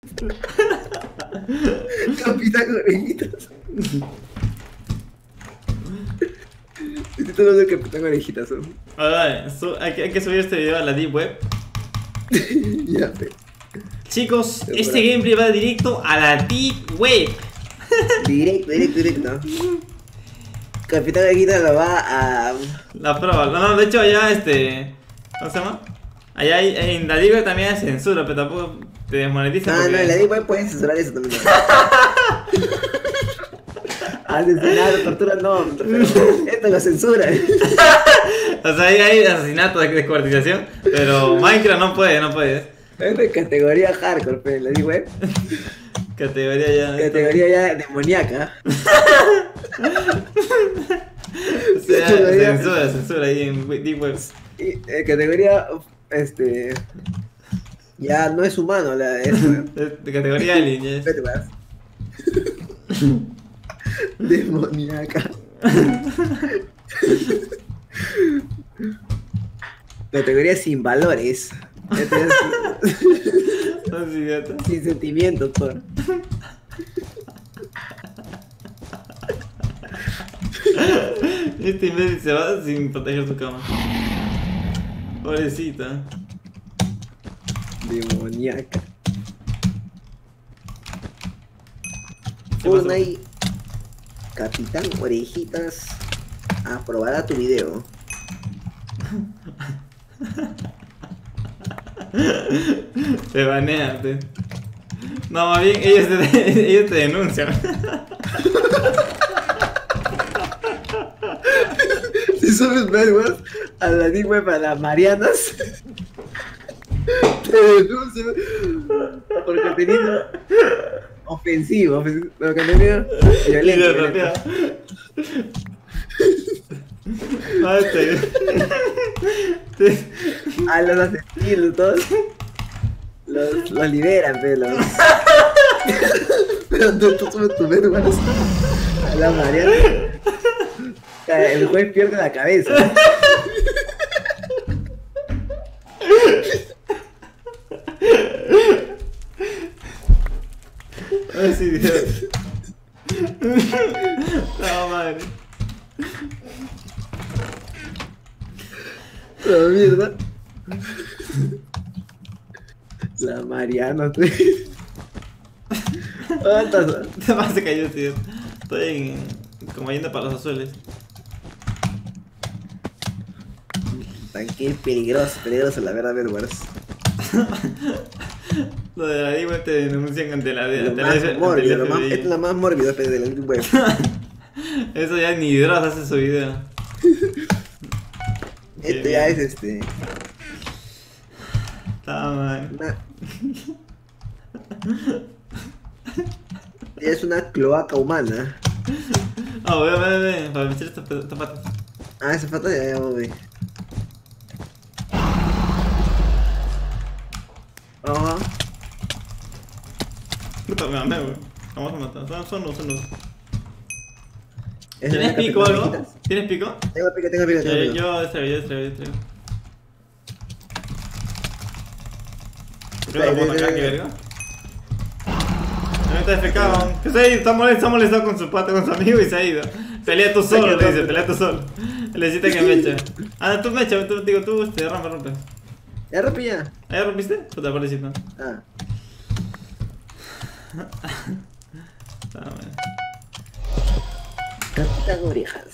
Capitán Orejitas. Estoy tomando el Capitán Orejitas, ¿no? Alright, hay que subir este video a la Deep Web. Ya, fe. Chicos, este gameplay va directo a la Deep Web. Directo. Capitán Orejitas lo va a... La prueba, no, de hecho allá ¿cómo se llama? Allá en la Deep Web también hay censura, pero tampoco te desmonetizan. No, en la Deep Web pueden censurar eso también. Asesinato, tortura no, pero esto lo censura. O sea, ahí hay asesinato de descuartización, pero Minecraft no puede. Es de categoría hardcore, pero en la Deep Web. Categoría ya demoníaca. O sea, censura ahí en Deep Web. Y, categoría, ya no es humano, De categoría alien, ya es. Vete, vas. Demoníaca. Categoría sin valores. Sin sentimientos, por. Este imbécil se va sin proteger su cama. Pobrecita. Demoníaca. Fortnite, Capitán Orejitas aprobará tu video. Te banean, te. No, más bien ellos te denuncian. Si subes vergüenza a la Deep Web, a las Marianas, te denuncian por contenido ofensivo, por contenido violento. A los asesinos, todos los liberan, pero tú subes tu vergüenza a la Mariana. El juez pierde la cabeza. Ay, sí, Dios. No, madre. La mierda. La Mariana, tú. Además se cayó, tío. Estoy como yendo para los azules. Qué peligroso, la verdad, vergüenza. Lo de la Deep Web te denuncian ante la Esto es lo más mórbido de la Deep Web. Eso ya ni Dross hace su video. Esto ya es Está mal. Es una cloaca humana. Ah, ve, para meter esta pata. Ah, esa pata ya voy. Ajá. Puta, me amé, wey. Vamos a matar. Son los. ¿Tienes ¿Tienes pico o algo? ¿Tienes pico? Tengo pico. Yo traigo. Creo que lo puedo atacar, que verga. No está FK, que se ha ido, está molestado con su pata, con su amigo y se ha ido. Pelea tú solo, le dice, pelea tú solo. Le necesita que me eche. Ah, tú me echas, tú rompe. Ya rompí ya. ¿Ah, ya rompiste? Puta, pobrecito. Ah. Capitán Orejas.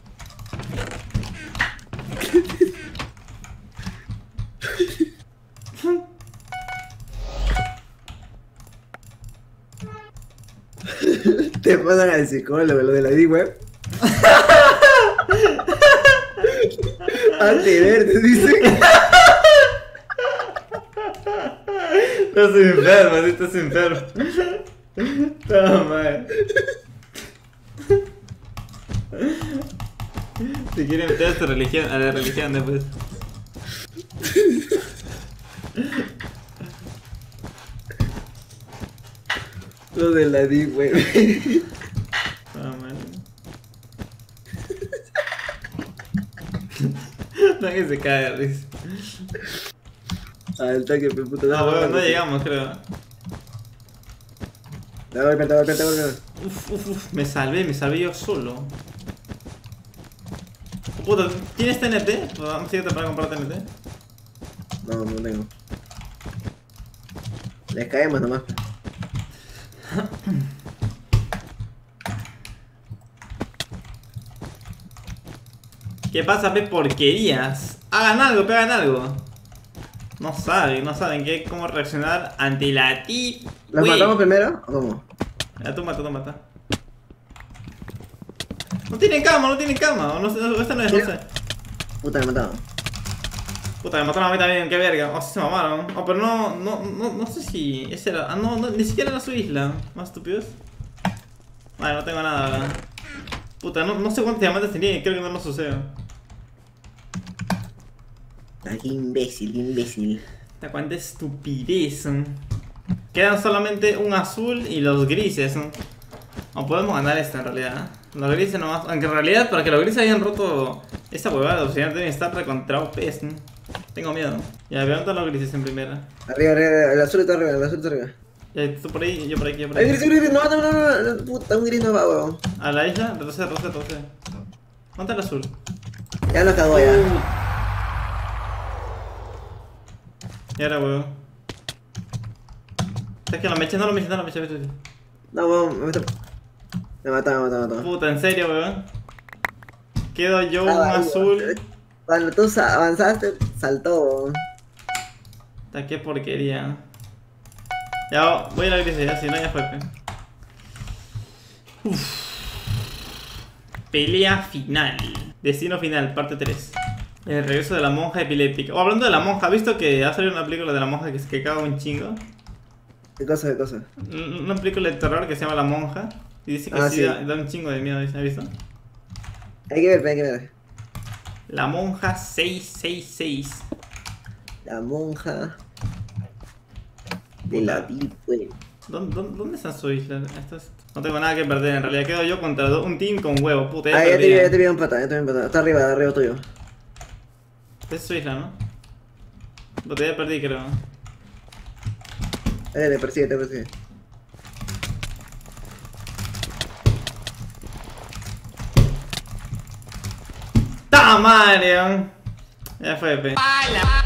Te pasan al psicólogo, lo de la Deep Web. Antes de verte, dice. Estás enfermo. Toma. Si quieren meter a la religión después. Lo de la Deep Web. No, que se cae, Riz. Al toque, puta. No, weón, no llegamos, creo. Te voy a golpear, te voy a golpear, te voy a golpear. Uf, me salvé yo solo. Oh, puta, ¿tienes TNT? Pues vamos a irte para comprar TNT. No, no tengo. Les caemos nomás. ¿Qué pasa, pe? Porquerías. Hagan algo, pegan algo. No saben cómo reaccionar ante la ti. ¿Los matamos primero o cómo? Ya, tú mata. No tienen cama. O no sé, esta no es, no sé. Puta, me mataron. Puta, me mataron a mí también, qué verga. Oh, sí se mamaron. Oh, pero no sé si ese era. Ah, no, ni siquiera era su isla. Más estúpidos. Vale, no tengo nada, ¿verdad? Puta, no sé cuántos diamantes tenía y creo que no lo sucede. Ah, qué imbécil, qué imbécil. Cuánta estupidez. Quedan solamente un azul y los grises. O podemos ganar esta en realidad. Los grises nomás. Aunque en realidad, para que los grises hayan roto esta huevada de obsidiana, deben estar recontra OPs. Tengo miedo. Ya, vean todos los grises en primera. Arriba, el azul está arriba, el azul está arriba. Ya, tú por ahí, yo por aquí, yo por ¡Ay, ahí. gris! No, puta, un gris no va, weón. A la isla, retrocede. ¿Dónde está el azul? Ya nos cagó ya. Y ahora, huevo. ¿Sabes que no me eches? No lo me eches. No, weón, me mató. Puta, en serio, weón. Quedo yo un azul. Cuando tú avanzaste, saltó, weón. Puta, qué porquería. Ya, voy a la gris, ya, si no, ya fue. Pelea final. Destino final, parte 3. El regreso de la monja epiléptica. Oh, hablando de la monja, ¿has visto que ha salido una película de la monja que caga un chingo? ¿Qué cosa? Una película de terror que se llama La Monja. Y dice que sí, da un chingo de miedo, ¿has visto? Hay que ver. La monja 666. La monja de la Deep Web. ¿Dónde está su isla? No tengo nada que perder, en realidad quedo yo contra un team con huevo, puta. Ya te vi un pata, Está arriba tuyo. Es su isla, ¿no? Pero ya perdí, creo. Te persigue. ¡Ta madre! Ya fue, pe.